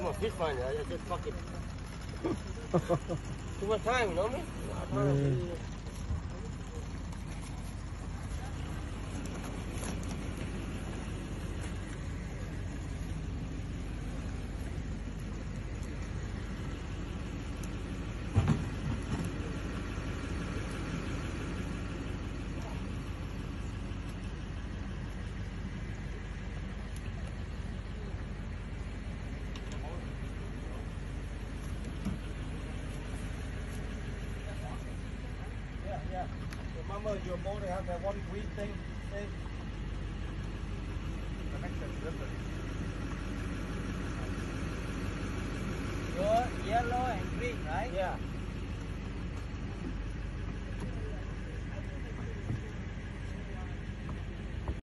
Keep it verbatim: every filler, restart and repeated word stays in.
a fish finder. I just fuck it. Too much time, you know me? Mm. Remember your boat has that one green thing, thing. Connection different. Your yellow and green, right? Yeah.